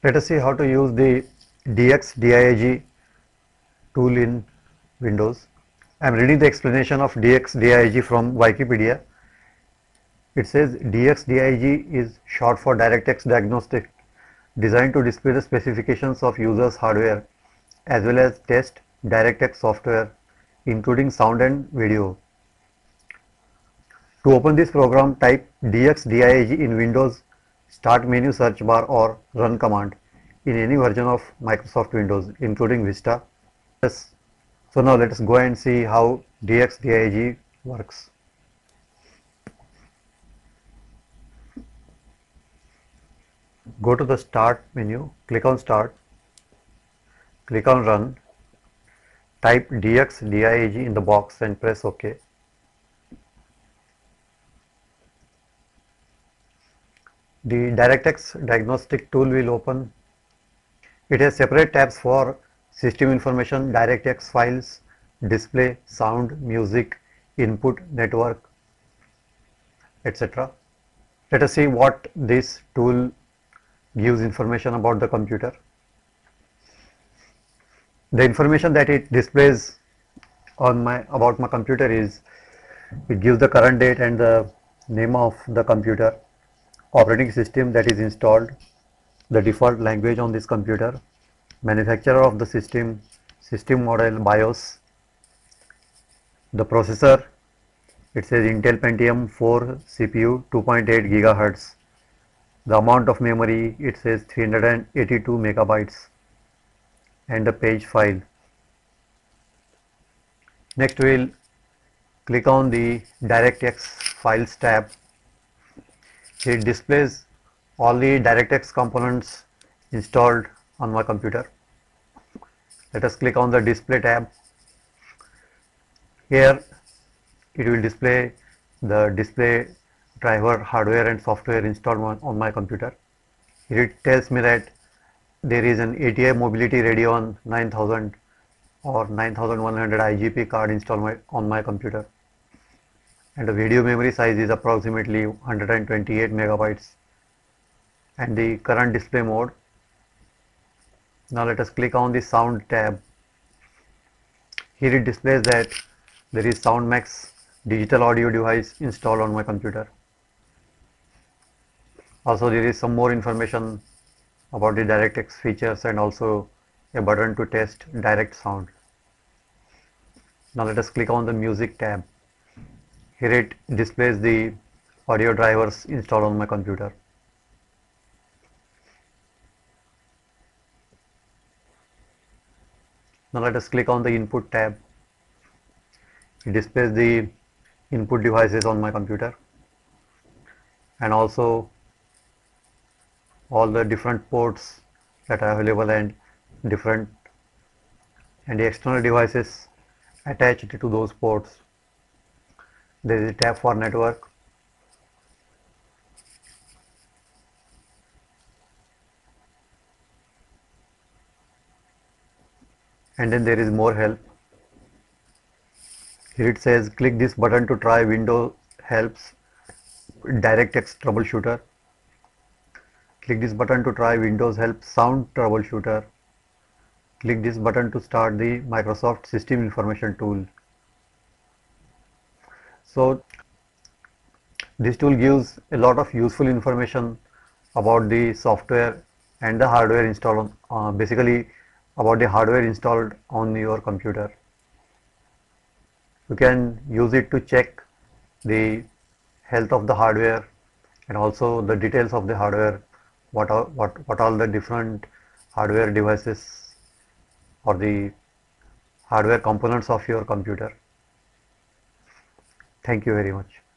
Let us see how to use the DxDiag tool in Windows. I am reading the explanation of DxDiag from Wikipedia. It says DxDiag is short for DirectX Diagnostic, designed to display the specifications of users' hardware as well as test DirectX software, including sound and video. To open this program, type DxDiag in Windows Start menu search bar or Run command in any version of Microsoft Windows, including Vista. So now let us go and see how DxDiag works. Go to the Start menu, click on Start, click on Run, type DxDiag in the box and press OK. The DirectX Diagnostic Tool will open. It has separate tabs for system information, DirectX files, display, sound, music, input, network, etc. Let us see what this tool gives information about the computer. The information that it displays on about my computer is, it gives the current date and the name of the computer, operating system that is installed, the default language on this computer, manufacturer of the system, system model, BIOS, the processor. It says Intel Pentium 4 CPU 2.8 GHz. The amount of memory, it says 382 megabytes, and the page file. Next we will click on the DirectX Files tab. It displays all the DirectX components installed on my computer. Let us click on the Display tab. Here it will display the display driver, hardware and software installed on my computer. Here it tells me that there is an ATI Mobility Radeon 9000 or 9100 IGP card installed on my computer, and the video memory size is approximately 128 megabytes, and the current display mode. Now let us click on the Sound tab. Here it displays that there is SoundMax digital audio device installed on my computer. Also there is some more information about the DirectX features and also a button to test direct sound. Now let us click on the Music tab. Here it displays the audio drivers installed on my computer. Now let us click on the Input tab. It displays the input devices on my computer and also all the different ports that are available and the external devices attached to those ports. There is a tab for network. And then there is more help. Here it says click this button to try Windows Helps DirectX Troubleshooter. Click this button to try Windows Help Sound Troubleshooter. Click this button to start the Microsoft System Information Tool. So this tool gives a lot of useful information about the software and the hardware installed on, basically about the hardware installed on your computer. You can use it to check the health of the hardware and also the details of the hardware, what all the different hardware devices or the hardware components of your computer. Thank you very much.